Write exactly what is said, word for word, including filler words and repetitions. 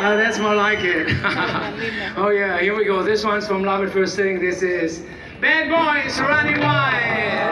Uh, that's more like it. Oh yeah, here we go. This one's from Love at First Thing. This is Bad Boys Running Wild.